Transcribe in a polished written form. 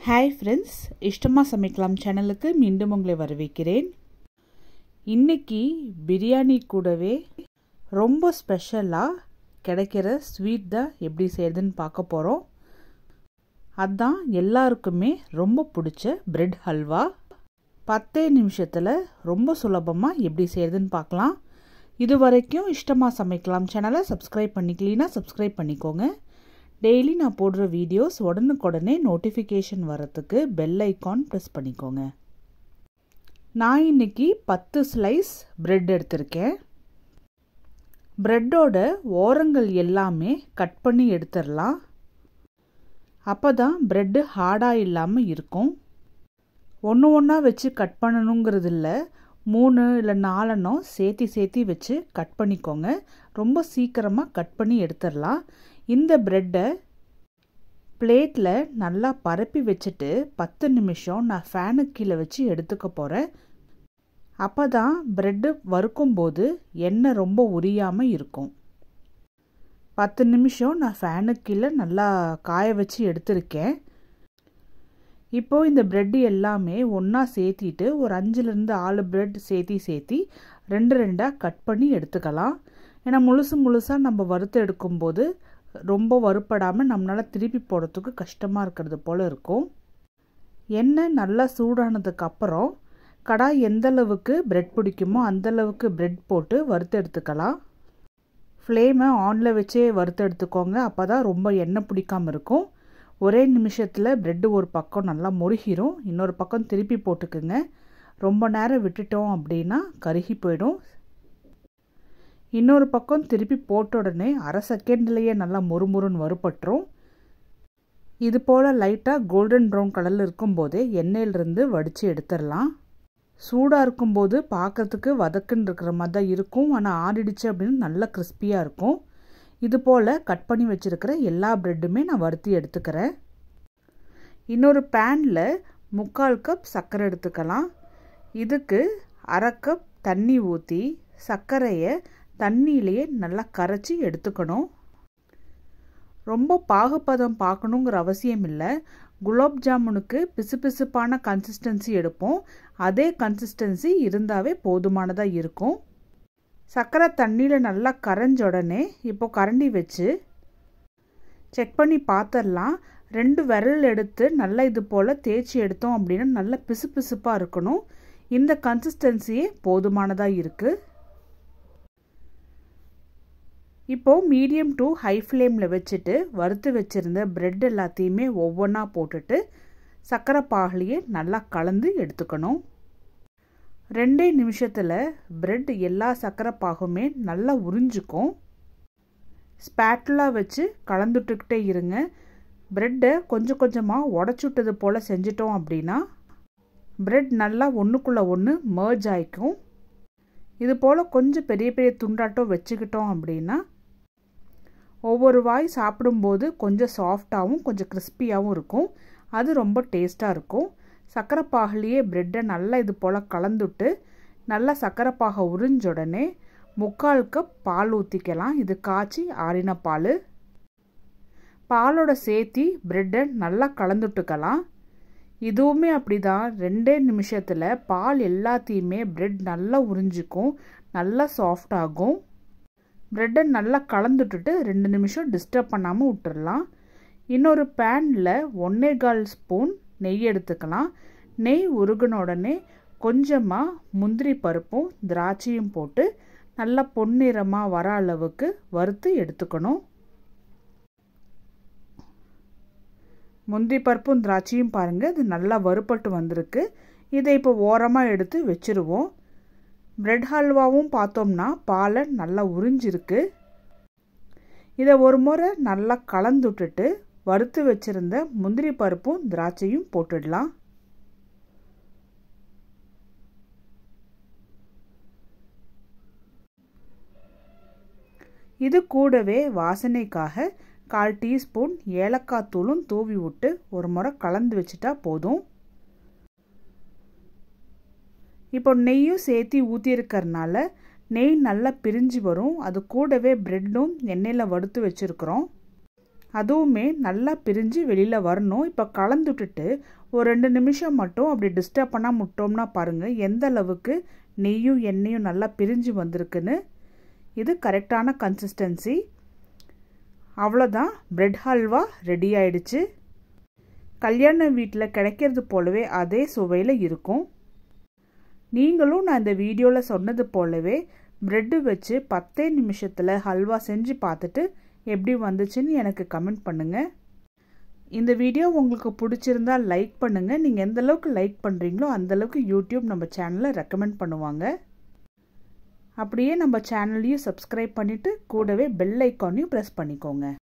Hi friends, இஷ்டமாக சமைக்கலாம் சேனலுக்கு மீண்டும் உங்களை வரவேற்கிறேன். இன்றைக்கி பிரியாணி கூடவே ரொம்ப ஸ்பெஷலாக கிடைக்கிற ஸ்வீட் தான் எப்படி செய்யுதுன்னு பார்க்க போகிறோம். அதுதான் எல்லாருக்குமே ரொம்ப பிடிச்ச பிரெட் ஹல்வா. 10 நிமிஷத்தில் ரொம்ப சுலபமாக எப்படி செய்யுதுன்னு பார்க்கலாம். இது வரைக்கும் இஷ்டமாக சமைக்கலாம் சேனலை சப்ஸ்கிரைப் பண்ணிக்கலனா சப்ஸ்கிரைப் பண்ணிக்கோங்க. டெய்லி நான் போடுற வீடியோஸ் உடனுக்குடனே நோட்டிஃபிகேஷன் வரத்துக்கு பெல் ஐக்கான் ப்ரெஸ் பண்ணிக்கோங்க. நான் இன்றைக்கி 10 ஸ்லைஸ் பிரெட் எடுத்திருக்கேன். பிரெட்டோட ஓரங்கள் எல்லாமே கட் பண்ணி எடுத்துடலாம். அப்போ தான் பிரெட்டு ஹார்டாக இல்லாமல் இருக்கும். ஒன்று ஒன்றா வச்சு கட் பண்ணணுங்கிறது இல்லை, 3 இல்லை 4 சேர்த்தி வச்சு கட் பண்ணிக்கோங்க. ரொம்ப சீக்கிரமாக கட் பண்ணி எடுத்துடலாம். இந்த பிரெட்டை பிளேட்டில் நல்லா பரப்பி வச்சுட்டு 10 நிமிஷம் நான் ஃபேனுக்கு கீழே வச்சு எடுத்துக்க போகிறேன். அப்போ தான் பிரெட்டு வறுக்கும்போது எண்ணெய் ரொம்ப உரியாமல் இருக்கும். 10 நிமிஷம் நான் ஃபேனுக்கு கீழே நல்லா காய வச்சு எடுத்திருக்கேன். இப்போது இந்த பிரெட்டு எல்லாமே ஒன்றா சேர்த்திட்டு ஒரு 5லேருந்து 6 பிரெட் சேர்த்தி 2 கட் பண்ணி எடுத்துக்கலாம். ஏன்னா முழுசாக நம்ம வறுத்து எடுக்கும்போது ரொம்ப வறுப்படாமல் நம்மளால் திருப்பி போடுறதுக்கு கஷ்டமாக இருக்கிறது போல் இருக்கும். எண்ணெய் நல்லா சூடானதுக்கப்புறம் கடாய் எந்த அளவுக்கு பிரெட் பிடிக்குமோ அந்தளவுக்கு பிரெட் போட்டு வறுத்து எடுத்துக்கலாம். ஃப்ளேமை ஆனில் வச்சே வறுத்து எடுத்துக்கோங்க. அப்போ தான் ரொம்ப எண்ணெய் பிடிக்காமல் இருக்கும். ஒரே நிமிஷத்தில் பிரெட்டு ஒரு பக்கம் நல்லா முருகிரும். இன்னொரு பக்கம் திருப்பி போட்டுக்குங்க. ரொம்ப நேரம் விட்டுட்டோம் அப்படின்னா கருகி போயிடும். இன்னொரு பக்கம் திருப்பி போட்ட உடனே அரை செகண்ட்லேயே நல்லா முறுமுறுன்னு வறுபட்டுரும். இது போல் லைட்டாக கோல்டன் ப்ரௌன் கலரில் இருக்கும்போதே எண்ணெயிலிருந்து வடித்து எடுத்துடலாம். சூடாக இருக்கும்போது பார்க்குறதுக்கு வதக்குன்னு இருக்கிற மாதிரி தான் இருக்கும். ஆனால் ஆறிடுச்சு அப்படின்னு நல்லா கிறிஸ்பியாக இருக்கும். இது போல் கட் பண்ணி வச்சுருக்கிற எல்லா ப்ரெட்டுமே நான் வறுத்தி எடுத்துக்கிறேன். இன்னொரு பேனில் 3/4 கப் சர்க்கரை எடுத்துக்கலாம். இதுக்கு 1/2 கப் தண்ணி ஊற்றி சர்க்கரையை தண்ணியிலேயே நல்லா கரைச்சி எடுத்துக்கணும். ரொம்ப பாகுபதம் பார்க்கணுங்கிற அவசியம் இல்லை. குலாப் ஜாமுனுக்கு பிசுபிசுப்பான கன்சிஸ்டன்சி எடுப்போம். அதே கன்சிஸ்டன்சி இருந்தாவே போதுமானதாக இருக்கும். சர்க்கரை தண்ணியில் நல்லா கரைஞ்ச உடனே இப்போ கரண்டி வச்சு செக் பண்ணி பார்த்துடலாம். 2 விரல் எடுத்து நல்லா இது போல் தேய்ச்சி எடுத்தோம் அப்படின்னா நல்லா பிசுபிசுப்பாக இருக்கணும். இந்த கன்சிஸ்டன்சியே போதுமானதாக இருக்குது. இப்போது மீடியம் டு ஹை ஃப்ளேமில் வச்சுட்டு வறுத்து வச்சுருந்த பிரெட் எல்லாத்தையுமே ஒவ்வொன்றா போட்டுட்டு சர்க்கரை பாகுலையே நல்லா கலந்து எடுத்துக்கணும். 2 நிமிஷத்தில் பிரெட் எல்லா சர்க்கரை பாகுமே நல்லா உறிஞ்சிக்கும். ஸ்பேட்டுலா வச்சு கலந்துட்டுக்கிட்டே இருங்க. பிரெட்டை கொஞ்சம் கொஞ்சமாக உடச்சுட்டது போல் செஞ்சிட்டோம் அப்படின்னா பிரெட் நல்லா ஒன்றுக்குள்ளே ஒன்று மர்ஜ் ஆகிக்கும். இது போல் கொஞ்சம் பெரிய துண்டாட்டம் வச்சுக்கிட்டோம் அப்படின்னா ஒவ்வொரு வாய் சாப்பிடும்போது கொஞ்சம் சாஃப்டாகவும் கொஞ்சம் கிறிஸ்பியாகவும் இருக்கும். அது ரொம்ப டேஸ்ட்டாக இருக்கும். சர்க்கரை பாகுலையே பிரெட்டை நல்லா இது போல் கலந்துட்டு நல்லா சர்க்கரை பாகை உறிஞ்ச உடனே 3/4 கப் பால் ஊற்றிக்கலாம். இது காய்ச்சி ஆறின பால். பாலோட சேர்த்தி பிரெட்டை நல்லா கலந்துட்டுக்கலாம். இதுவுமே அப்படி தான். 2 நிமிஷத்தில் பால் எல்லாத்தையுமே பிரெட் நல்லா உறிஞ்சிக்கும், நல்லா சாஃப்ட் ஆகும். பிரெட்டை நல்லா கலந்துட்டுட்டு 2 நிமிஷம் டிஸ்டர்ப் பண்ணாமல் விட்டுடலாம். இன்னொரு பேனில் 1/4 ஸ்பூன் நெய் எடுத்துக்கலாம். நெய் உருகின உடனே கொஞ்சமாக முந்திரி பருப்பும் திராட்சையும் போட்டு நல்லா பொன்னிறமாக வர அளவுக்கு வறுத்து எடுத்துக்கணும். முந்திரி பருப்பும் திராட்சையும் பாருங்கள், இது நல்லா வறுபட்டு வந்திருக்கு. இதை இப்போ ஓரமாக எடுத்து வச்சுருவோம். பிரெட் ஹல்வாவும் பார்த்தோம்னா பாலை நல்லா உறிஞ்சிருக்கு. இதை ஒரு முறை நல்லா கலந்துட்டுட்டு வறுத்து வச்சுருந்த முந்திரி பருப்பும் திராட்சையும் போட்டுடலாம். இது கூடவே வாசனைக்காக 1/4 டீஸ்பூன் ஏலக்காய் தூளும் தூவி விட்டு ஒரு முறை கலந்து வச்சுட்டா போதும். இப்போ நெய்யும் சேர்த்து ஊற்றிருக்கிறதுனால நெய் நல்லா பிரிஞ்சு வரும். அது கூடவே பிரெட்டும் எண்ணெயில் வறுத்து வச்சுருக்குறோம். அதுவுமே நல்லா பிரிஞ்சு வெளியில் வரணும். இப்போ கலந்து விட்டுட்டு ஒரு 2 நிமிஷம் மட்டும் அப்படி டிஸ்டர்ப் பண்ணால் முட்டோம்னா பாருங்கள் எந்த அளவுக்கு நெய்யும் எண்ணெயும் நல்லா பிரிஞ்சு வந்திருக்குன்னு. இது கரெக்டான கன்சிஸ்டன்சி. அவ்வளோதான், பிரெட் ஹல்வா ரெடி ஆயிடுச்சு. கல்யாண வீட்டில் கிடைக்கிறது போலவே அதே சுவையில் இருக்கும். நீங்களும் நான் இந்த வீடியோவில் சொன்னது போலவே பிரெட்டு வச்சு 10 நிமிஷத்தில் ஹல்வா செஞ்சு பார்த்துட்டு எப்படி வந்துச்சுன்னு எனக்கு கமெண்ட் பண்ணுங்கள். இந்த வீடியோ உங்களுக்கு பிடிச்சிருந்தா லைக் பண்ணுங்கள். நீங்கள் எந்த அளவுக்கு லைக் பண்ணுறீங்களோ அந்தளவுக்கு யூடியூப் நம்ம சேனலை ரெக்கமெண்ட் பண்ணுவாங்க. அப்படியே நம்ம சேனலையும் சப்ஸ்கிரைப் பண்ணிவிட்டு கூடவே பெல் ஐக்கானையும் ப்ரெஸ் பண்ணிக்கோங்க.